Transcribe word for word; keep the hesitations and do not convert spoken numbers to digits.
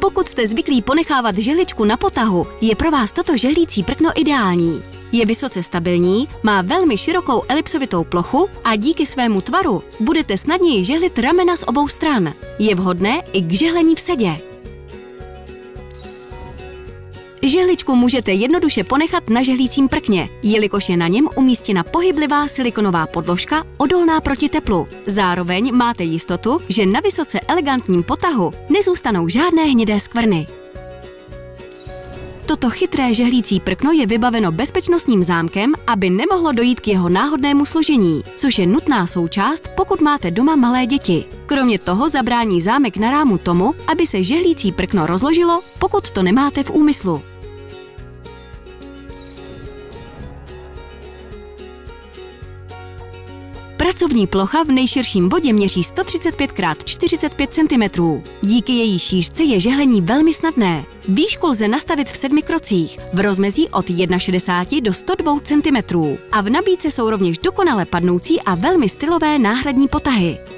Pokud jste zvyklí ponechávat žehličku na potahu, je pro vás toto žehlící prkno ideální. Je vysoce stabilní, má velmi širokou elipsovitou plochu a díky svému tvaru budete snadněji žehlit ramena z obou stran. Je vhodné i k žehlení v sedě. Žehličku můžete jednoduše ponechat na žehlícím prkně, jelikož je na něm umístěna pohyblivá silikonová podložka odolná proti teplu. Zároveň máte jistotu, že na vysoce elegantním potahu nezůstanou žádné hnědé skvrny. Toto chytré žehlící prkno je vybaveno bezpečnostním zámkem, aby nemohlo dojít k jeho náhodnému složení, což je nutná součást, pokud máte doma malé děti. Kromě toho zabrání zámek na rámu tomu, aby se žehlící prkno rozložilo, pokud to nemáte v úmyslu. Pracovní plocha v nejširším bodě měří sto třicet pět krát čtyřicet pět centimetrů. Díky její šířce je žehlení velmi snadné. Výšku lze nastavit v sedmi krocích, v rozmezí od šedesát jedna do sto dva centimetrů. A v nabídce jsou rovněž dokonale padnoucí a velmi stylové náhradní potahy.